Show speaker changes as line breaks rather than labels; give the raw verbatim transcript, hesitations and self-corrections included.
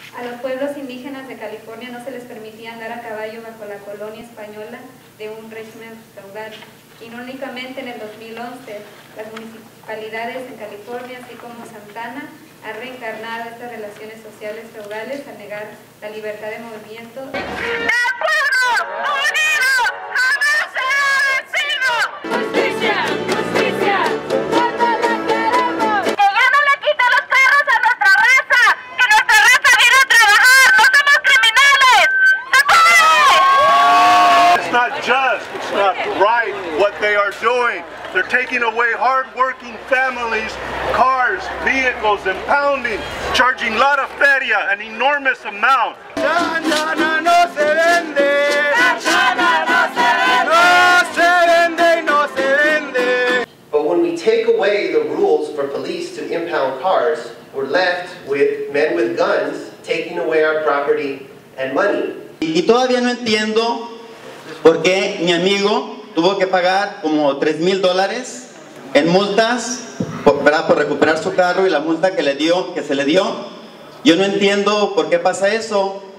A los pueblos indígenas de California no se les permitía andar a caballo bajo la colonia española de un régimen feudal. Y no únicamente en el dos mil once, las municipalidades en California, así como Santana, han reencarnado estas relaciones sociales feudales al negar la libertad de movimiento.
¡El pueblo unido jamás será vencido! ¡Justicia! ¡Justicia! ¡Cuando la queremos! ¡Que ya no le quite los perros a nuestra raza! ¡Que nuestra raza viene a trabajar! ¡No somos criminales! ¡Se puede!
It's not just, it's not right what they are doing. They're taking away hard-working families, cars, vehicles, impounding, charging a lot of feria, an enormous amount.
Santana no se vende.
Santana no se vende.
No se vende y no se vende.
But when we take away the rules for police to impound cars, we're left with men with guns taking away our property and money.
Y todavía no entiendo por qué mi amigo tuvo que pagar como tres mil dólares en multas por, por recuperar su carro y la multa que, le dio, que se le dio. Yo no entiendo por qué pasa eso.